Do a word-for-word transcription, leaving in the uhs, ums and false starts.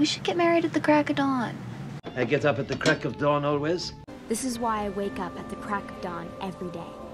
We should get married at the crack of dawn. I get up at the crack of dawn always. This is why I wake up at the crack of dawn every day.